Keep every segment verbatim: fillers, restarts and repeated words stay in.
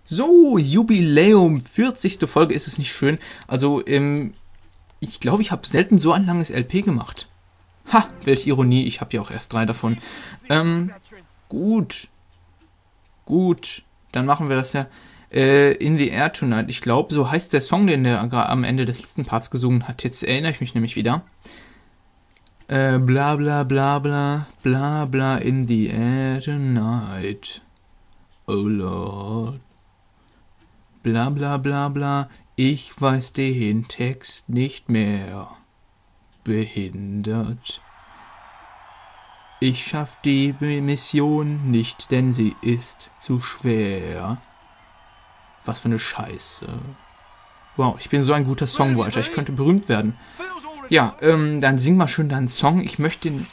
So, Jubiläum, vierzigste Folge, ist es nicht schön? Also, ähm, ich glaube, ich habe selten so ein langes L P gemacht. Ha, welche Ironie, ich habe ja auch erst drei davon. Ähm, gut. Gut, dann machen wir das ja. Äh, In the Air Tonight, ich glaube, so heißt der Song, den der am Ende des letzten Parts gesungen hat. Jetzt erinnere ich mich nämlich wieder. Äh, bla bla bla bla, bla bla in the air tonight. Oh Lord. Bla bla bla bla, ich weiß den Text nicht mehr. Behindert. Ich schaff die Mission nicht, denn sie ist zu schwer. Was für eine Scheiße. Wow, ich bin so ein guter Songwriter, ich könnte berühmt werden. Ja, ähm, dann sing mal schön deinen Song. Ich möchte den...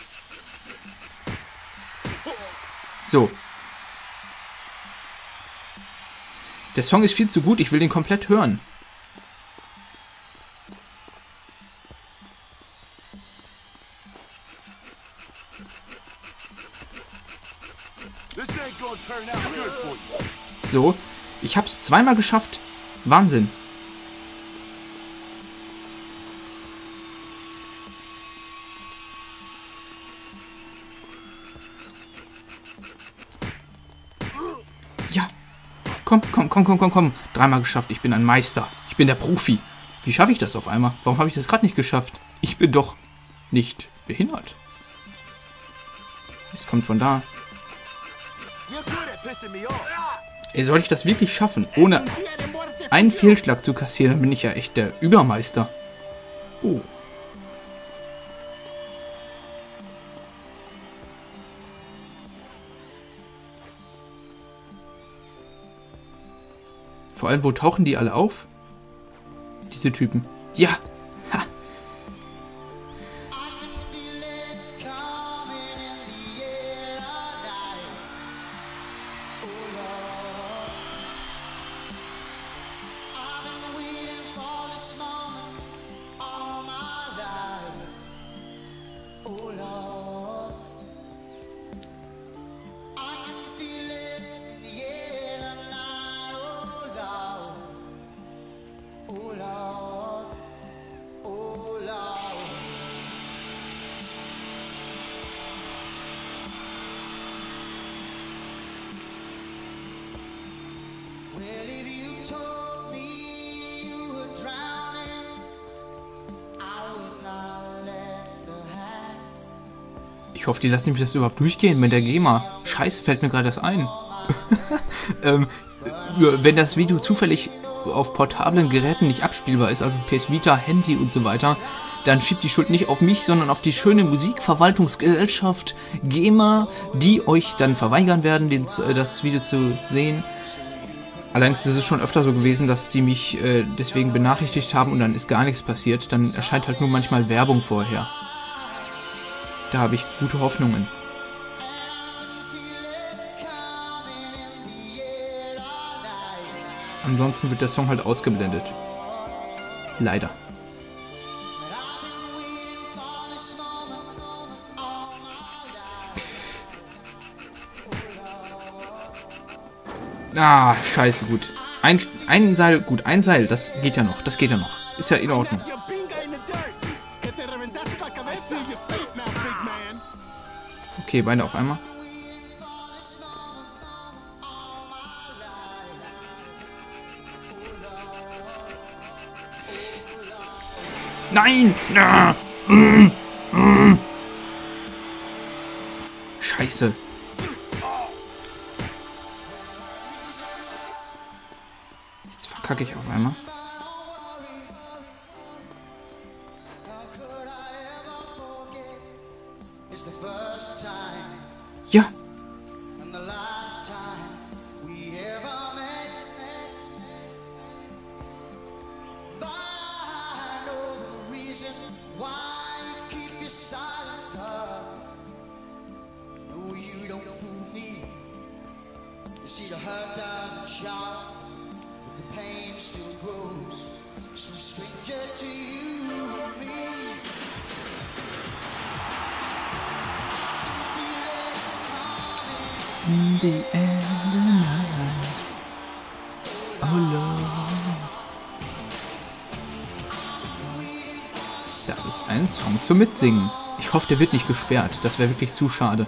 So. Der Song ist viel zu gut, ich will den komplett hören. So, ich hab's zweimal geschafft. Wahnsinn. Ja. Komm, komm, komm, komm, komm, komm. Dreimal geschafft. Ich bin ein Meister. Ich bin der Profi. Wie schaffe ich das auf einmal? Warum habe ich das gerade nicht geschafft? Ich bin doch nicht behindert. Es kommt von da. Ey, soll ich das wirklich schaffen? Ohne einen Fehlschlag zu kassieren, dann bin ich ja echt der Übermeister. Oh. Vor allem, wo tauchen die alle auf? Diese Typen. Ja! Ha! Ich hoffe, die lassen mich das überhaupt durchgehen mit der GEMA. Scheiße, fällt mir gerade das ein. ähm, wenn das Video zufällig auf portablen Geräten nicht abspielbar ist, also P S Vita, Handy und so weiter, dann schiebt die Schuld nicht auf mich, sondern auf die schöne Musikverwaltungsgesellschaft GEMA, die euch dann verweigern werden, den, das Video zu sehen. Allerdings ist es schon öfter so gewesen, dass die mich äh, deswegen benachrichtigt haben und dann ist gar nichts passiert. Dann erscheint halt nur manchmal Werbung vorher. Da habe ich gute Hoffnungen. Ansonsten wird der Song halt ausgeblendet. Leider. Ah, scheiße, gut. Ein, ein Seil, gut, ein Seil, das geht ja noch, das geht ja noch. Ist ja in Ordnung. Okay, beide auf einmal. Nein! Na! Mm, mm. Scheiße. Jetzt verkacke ich auf einmal. Ja. In the end of the night. Das ist ein Song zum Mitsingen. Ich hoffe, der wird nicht gesperrt. Das wäre wirklich zu schade.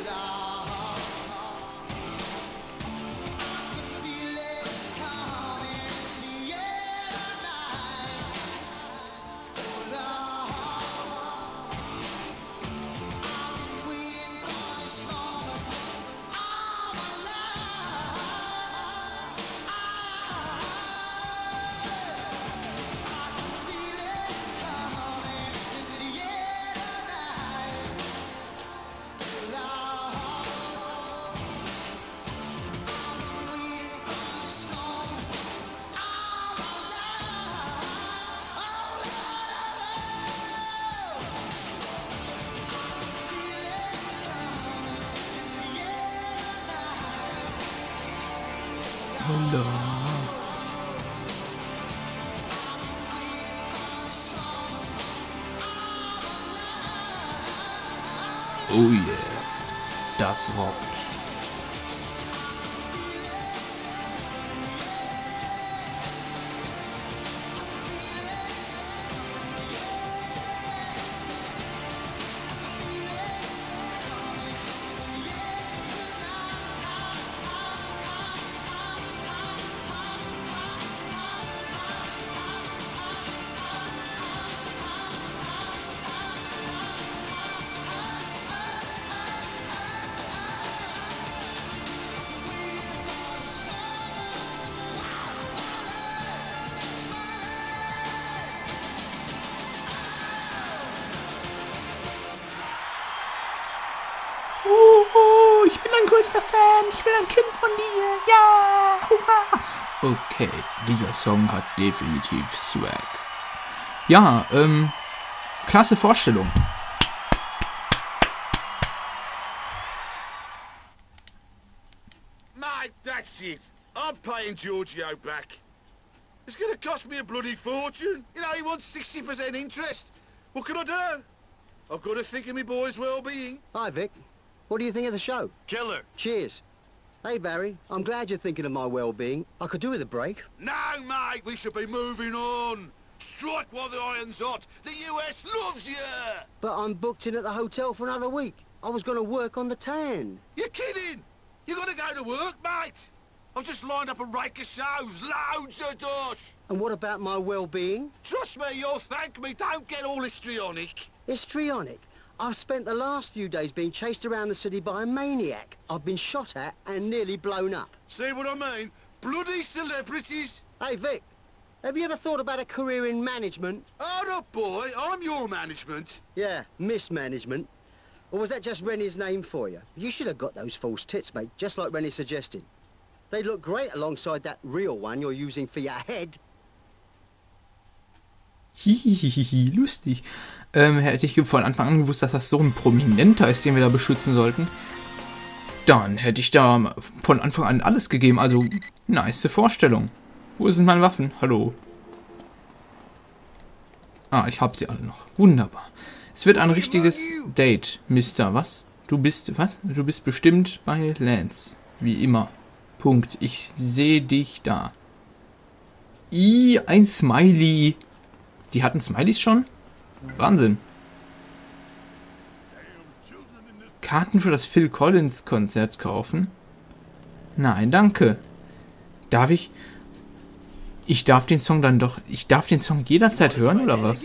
Oh yeah, das rockt. Oh, ich bin dein größter Fan. Ich will ein Kind von dir. Ja, hurra. Okay, dieser Song hat definitiv Swag. Ja, ähm, klasse Vorstellung. Mate, that's it. I'm paying Giorgio back. It's gonna cost me a bloody fortune. You know, he wants sixty percent interest. What can I do? I've got to think of my boy's well-being. Hi, Vic. What do you think of the show? Killer. Cheers. Hey, Barry. I'm glad you're thinking of my well-being. I could do with a break. No, mate, we should be moving on. Strike while the iron's hot. The U S loves you. But I'm booked in at the hotel for another week. I was going to work on the tan. You're kidding. You got to go to work, mate. I've just lined up a rake of shows. Loads of dosh. And what about my well-being? Trust me, you'll thank me. Don't get all histrionic. Histrionic. I've spent the last few days being chased around the city by a maniac. I've been shot at and nearly blown up. See what I mean? Bloody celebrities. Hey, Vic. Have you ever thought about a career in management? Hold up, boy. I'm your management. Yeah, mismanagement. Or was that just Rennie's name for you? You should have got those false tits, mate, just like Rennie suggested. They'd look great alongside that real one you're using for your head. Hihihihi, lustig. Ähm, hätte ich von Anfang an gewusst, dass das so ein Prominenter ist, den wir da beschützen sollten, dann hätte ich da von Anfang an alles gegeben. Also, nice Vorstellung. Wo sind meine Waffen? Hallo. Ah, ich hab sie alle noch. Wunderbar. Es wird ein richtiges Date, Mister. Was? Du bist, was? Du bist bestimmt bei Lance. Wie immer. Punkt. Ich sehe dich da. I, ein Smiley. Die hatten Smileys schon? Wahnsinn. Karten für das Phil Collins Konzert kaufen? Nein, danke. Darf ich... Ich darf den Song dann doch... Ich darf den Song jederzeit hören, oder was?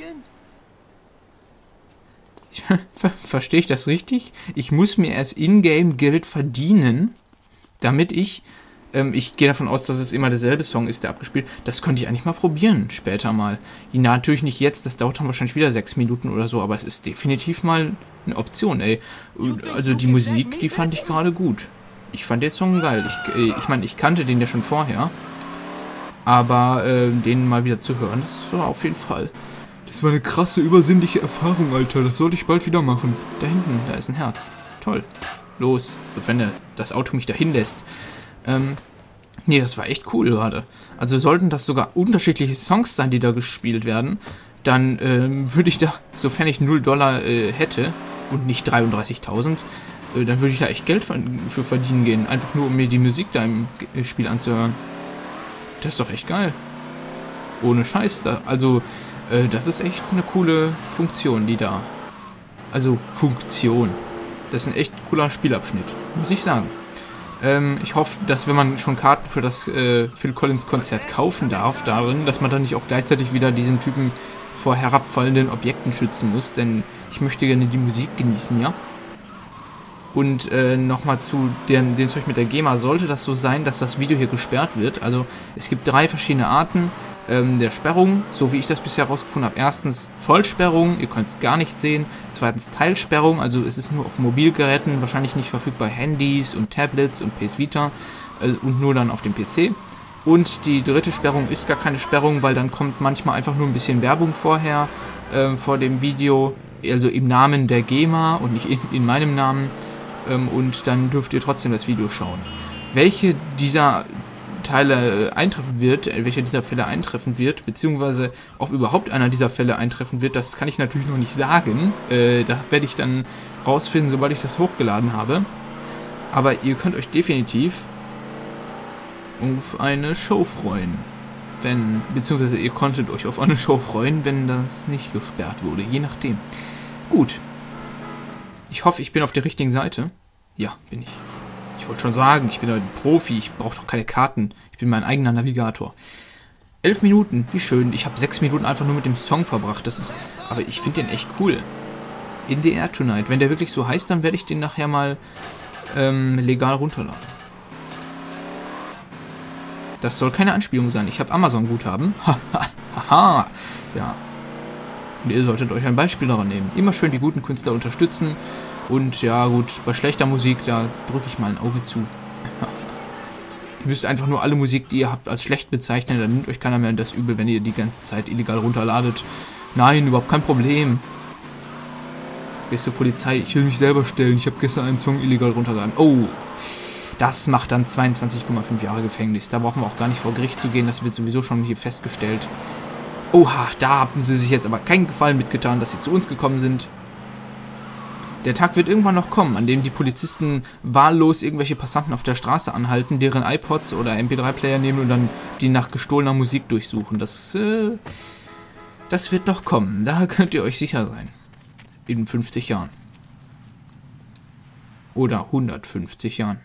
Ich, verstehe ich das richtig? Ich muss mir erst Ingame-Geld verdienen, damit ich... Ähm, ich gehe davon aus, dass es immer derselbe Song ist, der abgespielt. Das könnte ich eigentlich mal probieren, später mal. Ja, natürlich nicht jetzt, das dauert dann wahrscheinlich wieder sechs Minuten oder so, aber es ist definitiv mal eine Option, ey. Also die Musik, die fand ich gerade gut. Ich fand den Song geil. Ich, äh, ich meine, ich kannte den ja schon vorher. Aber äh, den mal wieder zu hören, das war auf jeden Fall... Das war eine krasse, übersinnliche Erfahrung, Alter. Das sollte ich bald wieder machen. Da hinten, da ist ein Herz. Toll. Los, sofern das, das Auto mich dahin lässt. Ähm, nee, das war echt cool gerade. Also sollten das sogar unterschiedliche Songs sein, die da gespielt werden, dann ähm, würde ich da, sofern ich null Dollar äh, hätte und nicht dreiunddreißigtausend, äh, dann würde ich da echt Geld für verdienen gehen. Einfach nur, um mir die Musik da im Spiel anzuhören. Das ist doch echt geil. Ohne Scheiß. Da, also, äh, das ist echt eine coole Funktion, die da... Also, Funktion. Das ist ein echt cooler Spielabschnitt, muss ich sagen. Ähm, ich hoffe, dass wenn man schon Karten für das äh, Phil Collins Konzert kaufen darf, darin, dass man dann nicht auch gleichzeitig wieder diesen Typen vor herabfallenden Objekten schützen muss, denn ich möchte gerne die Musik genießen, ja? Und äh, nochmal zu den, dem Zeug mit der GEMA, sollte das so sein, dass das Video hier gesperrt wird. Also es gibt drei verschiedene Arten ähm, der Sperrung, so wie ich das bisher herausgefunden habe. Erstens Vollsperrung, ihr könnt es gar nicht sehen. Zweitens Teilsperrung, also es ist nur auf Mobilgeräten, wahrscheinlich nicht verfügbar Handys und Tablets und P S Vita äh, und nur dann auf dem P C. Und die dritte Sperrung ist gar keine Sperrung, weil dann kommt manchmal einfach nur ein bisschen Werbung vorher, äh, vor dem Video, also im Namen der GEMA und nicht in, in meinem Namen. Und dann dürft ihr trotzdem das Video schauen. Welche dieser Teile eintreffen wird, welcher dieser Fälle eintreffen wird, beziehungsweise ob überhaupt einer dieser Fälle eintreffen wird, das kann ich natürlich noch nicht sagen. Äh, da werde ich dann rausfinden, sobald ich das hochgeladen habe. Aber ihr könnt euch definitiv auf eine Show freuen. Wenn, beziehungsweise ihr konntet euch auf eine Show freuen, wenn das nicht gesperrt wurde, je nachdem. Gut. Ich hoffe, ich bin auf der richtigen Seite. Ja, bin ich. Ich wollte schon sagen, ich bin ein Profi, ich brauche doch keine Karten. Ich bin mein eigener Navigator. Elf Minuten, wie schön. Ich habe sechs Minuten einfach nur mit dem Song verbracht. Das ist, aber ich finde den echt cool. In the Air Tonight. Wenn der wirklich so heißt, dann werde ich den nachher mal ähm, legal runterladen. Das soll keine Anspielung sein. Ich habe Amazon-Guthaben. Haha. Ja. Und ihr solltet euch ein Beispiel daran nehmen. Immer schön die guten Künstler unterstützen. Und ja gut, bei schlechter Musik, da drücke ich mal ein Auge zu. Ihr müsst einfach nur alle Musik, die ihr habt, als schlecht bezeichnen. Dann nimmt euch keiner mehr das übel, wenn ihr die ganze Zeit illegal runterladet. Nein, überhaupt kein Problem. Gehst zur Polizei, ich will mich selber stellen. Ich habe gestern einen Song illegal runtergeladen. Oh, das macht dann zweiundzwanzig Komma fünf Jahre Gefängnis. Da brauchen wir auch gar nicht vor Gericht zu gehen. Das wird sowieso schon hier festgestellt. Oha, da haben sie sich jetzt aber keinen Gefallen mitgetan, dass sie zu uns gekommen sind. Der Tag wird irgendwann noch kommen, an dem die Polizisten wahllos irgendwelche Passanten auf der Straße anhalten, deren iPods oder M P drei Player nehmen und dann die nach gestohlener Musik durchsuchen. Das, äh, das wird noch kommen, da könnt ihr euch sicher sein. In fünfzig Jahren. Oder hundertfünfzig Jahren.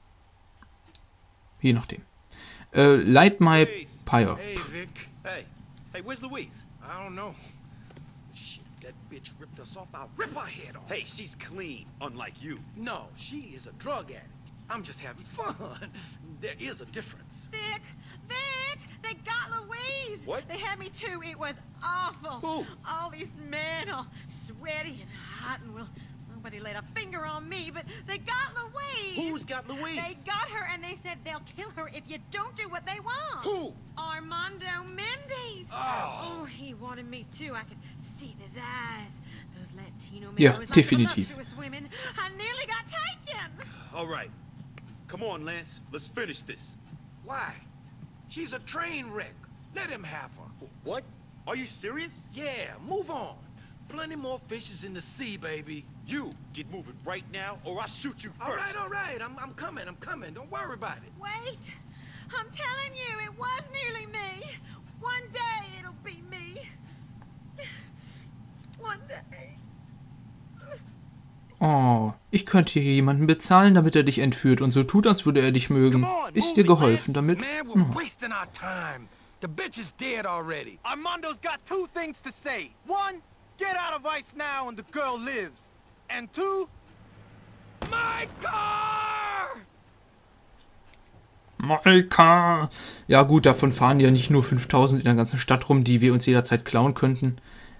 Je nachdem. Äh, Light My Pyre. Hey, Vic. Hey. Hey, where's Louise? I don't know. Shit, that bitch ripped us off. I'll rip her head off. Hey, she's clean, unlike you. No, she is a drug addict. I'm just having fun. There is a difference. Vic! Vic! They got Louise! What? They had me too. It was awful. Who? All these men, all sweaty and hot, and well, nobody laid a finger on me, but they got Louise! Who's got Louise? They got her, and they said they'll kill her if you don't do what they want. Who? Armando Mendes. Oh. Oh, he wanted me too. I could see it in his eyes. Those Latino men Ja, always like definitiv. voluptuous women. I nearly got taken. All right. Come on, Lance. Let's finish this. Why? She's a train wreck. Let him have her. What? Are you serious? Yeah, move on. Plenty more fishes in the sea, baby. You get moving right now, or I'll shoot you All right, first. all right. I'm, I'm coming. I'm coming. Don't worry about it. Wait! I'm telling you, it was nearly me. One day it'll be me. One day. Oh, ich könnte hier jemanden bezahlen, damit er dich entführt und so tut, als würde er dich mögen. Ist dir geholfen damit? Man, we're Hm. wasting our time. The bitch is dead already. Armando's got two things to say. One, get out of Ice now and the girl lives. And two, my car! Maika! Ja gut, davon fahren ja nicht nur fünftausend in der ganzen Stadt rum, die wir uns jederzeit klauen könnten.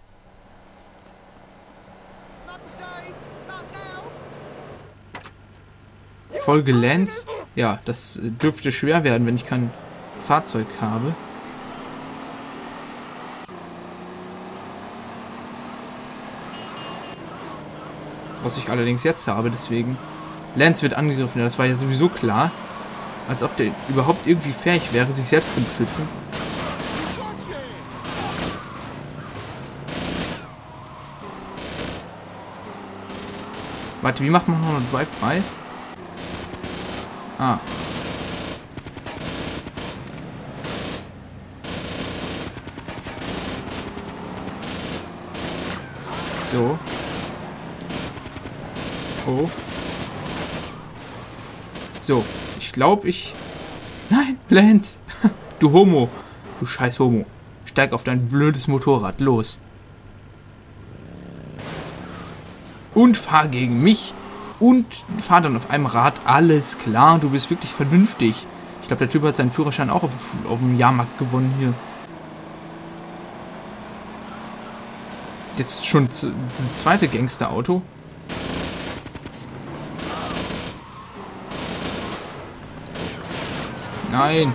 Folge Lance. Ja, das dürfte schwer werden, wenn ich kein Fahrzeug habe. Was ich allerdings jetzt habe, deswegen. Lance wird angegriffen, ja, das war ja sowieso klar. Als ob der überhaupt irgendwie fähig wäre, sich selbst zu beschützen. Warte, wie macht man noch einen Drive-Bys? Ah. So. Oh. So. Ich glaube, ich... Nein, Lance. Du Homo. Du scheiß Homo. Steig auf dein blödes Motorrad. Los. Und fahr gegen mich. Und fahr dann auf einem Rad. Alles klar. Du bist wirklich vernünftig. Ich glaube, der Typ hat seinen Führerschein auch auf, auf dem Jahrmarkt gewonnen hier. Jetzt schon das zweite Gangsterauto. Nein.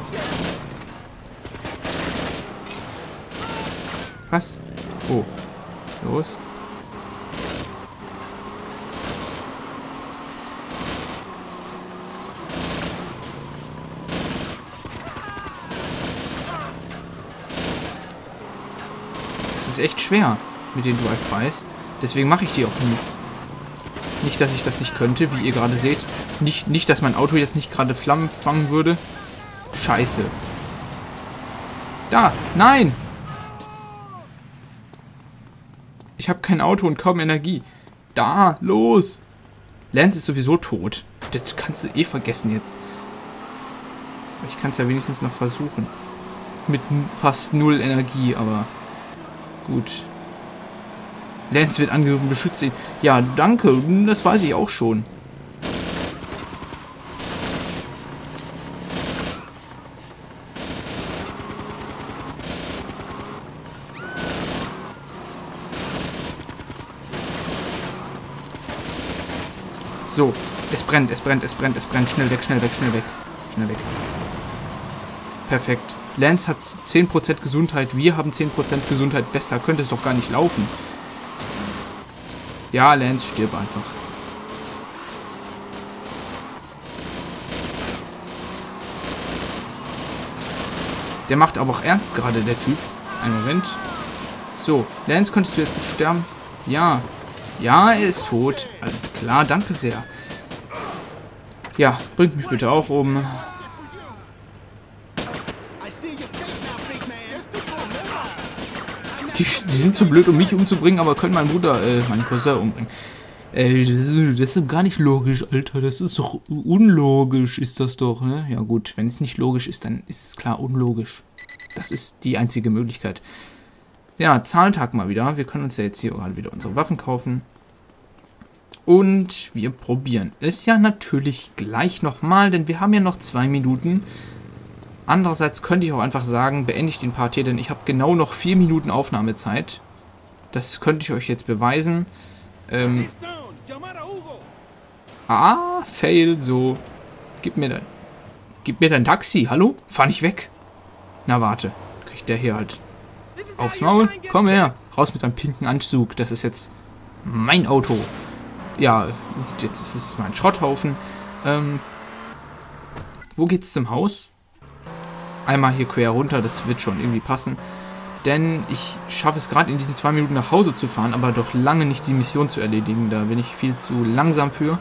Was? Oh. Los. Das ist echt schwer mit den Drive-Bys. Deswegen mache ich die auch nie. Nicht, dass ich das nicht könnte, wie ihr gerade seht. Nicht, nicht, dass mein Auto jetzt nicht gerade Flammen fangen würde. Scheiße. Da! Nein! Ich habe kein Auto und kaum Energie. Da! Los! Lance ist sowieso tot. Das kannst du eh vergessen jetzt. Ich kann es ja wenigstens noch versuchen. Mit fast null Energie, aber... Gut. Lance wird angegriffen, beschütze ihn. Ja, danke. Das weiß ich auch schon. So, es brennt, es brennt, es brennt, es brennt. Schnell weg, schnell weg, schnell weg. Schnell weg. Perfekt. Lance hat zehn Prozent Gesundheit, wir haben zehn Prozent Gesundheit. Besser könnte es doch gar nicht laufen. Ja, Lance, stirb einfach. Der macht aber auch ernst gerade, der Typ. Einen Moment. So, Lance, könntest du jetzt bitte sterben? Ja. Ja, er ist tot. Alles klar, danke sehr. Ja, bringt mich bitte auch um. Die, die sind zu blöd, um mich umzubringen, aber können meinen Bruder, äh, meinen Cousin umbringen. Äh, das ist, das ist gar nicht logisch, Alter. Das ist doch unlogisch, ist das doch, ne? Ja gut, wenn es nicht logisch ist, dann ist es klar unlogisch. Das ist die einzige Möglichkeit. Ja, Zahltag mal wieder. Wir können uns ja jetzt hier gerade wieder unsere Waffen kaufen. Und wir probieren es ja natürlich gleich nochmal, denn wir haben ja noch zwei Minuten. Andererseits könnte ich auch einfach sagen, beende ich den Part hier, denn ich habe genau noch vier Minuten Aufnahmezeit. Das könnte ich euch jetzt beweisen. Ähm. Ah, fail, so. Gib mir dein... Gib mir dein Taxi, hallo? Fahr nicht weg. Na, warte. Kriegt der hier halt... Aufs Maul. Komm her. Raus mit deinem pinken Anzug. Das ist jetzt mein Auto. Ja, und jetzt ist es mein Schrotthaufen. Ähm, wo geht's zum Haus? Einmal hier quer runter. Das wird schon irgendwie passen. Denn ich schaffe es gerade in diesen zwei Minuten nach Hause zu fahren, aber doch lange nicht die Mission zu erledigen. Da bin ich viel zu langsam für.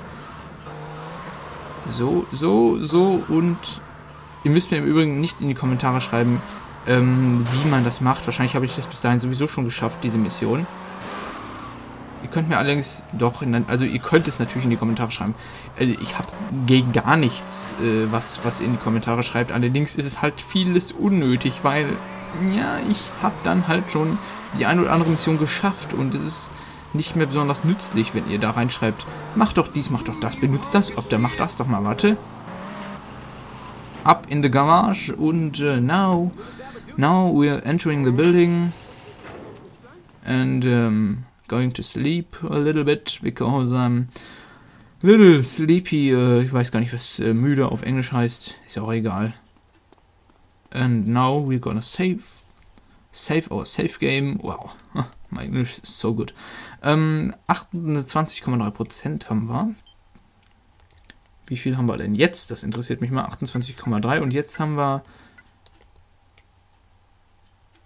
So, so, so und ihr müsst mir im Übrigen nicht in die Kommentare schreiben, Ähm, wie man das macht. Wahrscheinlich habe ich das bis dahin sowieso schon geschafft, diese Mission. Ihr könnt mir allerdings doch, in, also ihr könnt es natürlich in die Kommentare schreiben. Äh, ich habe gegen gar nichts, äh, was, was ihr in die Kommentare schreibt. Allerdings ist es halt vieles unnötig, weil, ja, ich habe dann halt schon die eine oder andere Mission geschafft und es ist nicht mehr besonders nützlich, wenn ihr da reinschreibt, macht doch dies, macht doch das, benutzt das öfter, macht das doch mal, warte. Up in the garage und uh, now... Now we're entering the building and um, going to sleep a little bit because I'm a little sleepy. Uh, ich weiß gar nicht, was uh, müde auf Englisch heißt. Ist ja auch egal. And now we're gonna save. Save our save game. Wow, my English is so good. Um, achtundzwanzig Komma drei Prozent haben wir. Wie viel haben wir denn jetzt? Das interessiert mich mal. achtundzwanzig Komma drei und jetzt haben wir...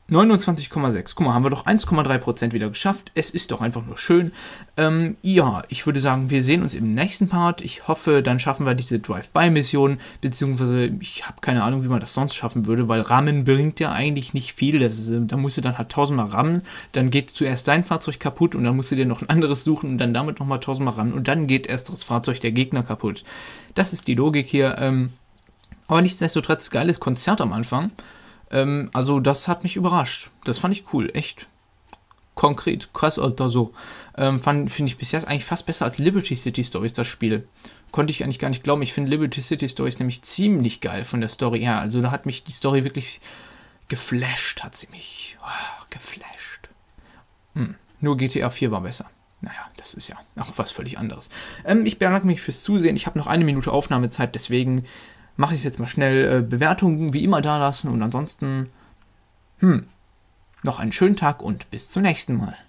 neunundzwanzig Komma sechs. Guck mal, haben wir doch eins Komma drei Prozent wieder geschafft. Es ist doch einfach nur schön. Ähm, ja, ich würde sagen, wir sehen uns im nächsten Part. Ich hoffe, dann schaffen wir diese Drive-By-Mission, beziehungsweise ich habe keine Ahnung, wie man das sonst schaffen würde, weil Rammen bringt ja eigentlich nicht viel. Das ist, da musst du dann halt tausendmal rammen, dann geht zuerst dein Fahrzeug kaputt und dann musst du dir noch ein anderes suchen und dann damit nochmal tausendmal rammen und dann geht erst das Fahrzeug der Gegner kaputt. Das ist die Logik hier. Ähm, aber nichtsdestotrotz, geiles Konzert am Anfang. Ähm, also das hat mich überrascht. Das fand ich cool, echt konkret, krass, Alter, so. Ähm, finde ich bis jetzt eigentlich fast besser als Liberty City Stories, das Spiel. Konnte ich eigentlich gar nicht glauben. Ich finde Liberty City Stories nämlich ziemlich geil von der Story her. Also da hat mich die Story wirklich geflasht, hat sie mich. Oh, geflasht. Hm. Nur G T A vier war besser. Naja, das ist ja auch was völlig anderes. Ähm, ich bedanke mich fürs Zusehen. Ich habe noch eine Minute Aufnahmezeit, deswegen mache ich jetzt mal schnell. Äh, Bewertungen wie immer da lassen und ansonsten, hm, noch einen schönen Tag und bis zum nächsten Mal.